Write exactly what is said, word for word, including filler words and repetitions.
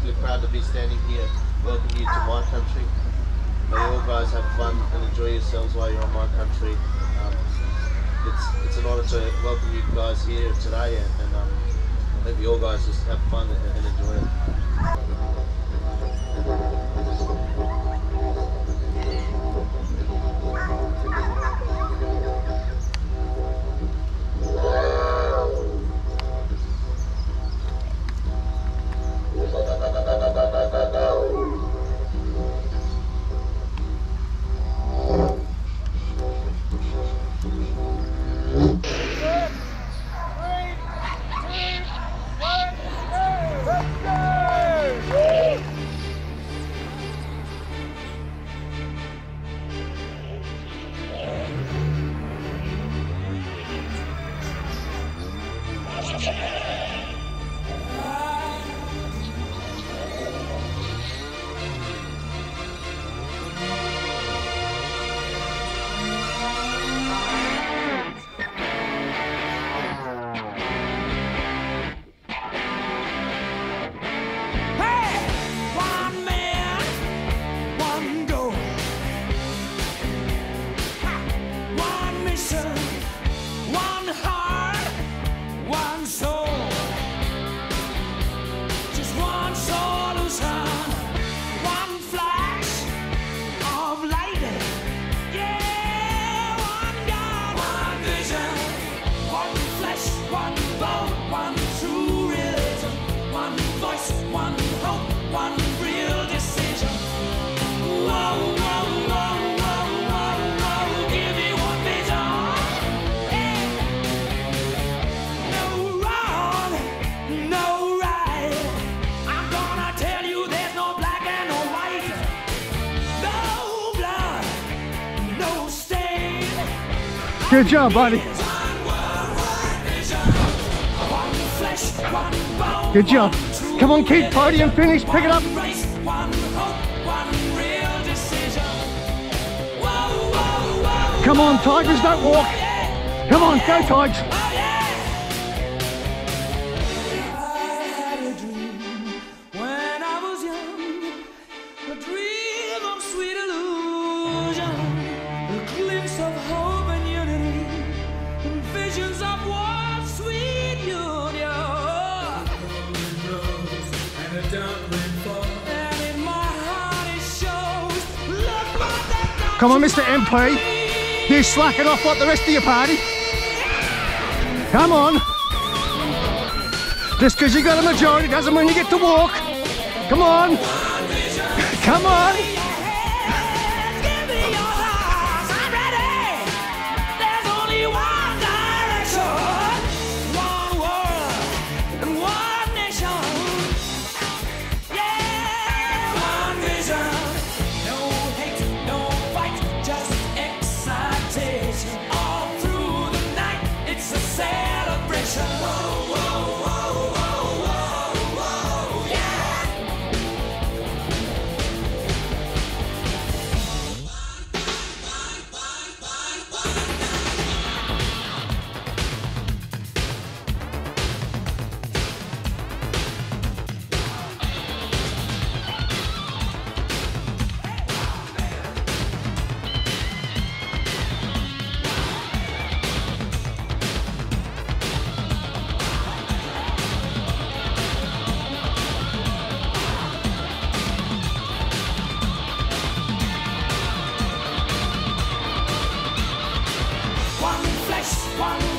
really proud to be standing here, welcoming you to my country. May you all guys have fun and enjoy yourselves while you're on my country. Um, it's it's an honour to welcome you guys here today, and, and um, I hope you all guys just have fun and, and enjoy it. Good job, buddy. Good job. Come on, keep podium finish, pick it up. Come on, Tigers, don't walk. Come on, go Tigers. Come on, Mister M P, you're slacking off like the rest of your party. Come on. Just because you got a majority doesn't mean you get to walk. Come on. Come on. One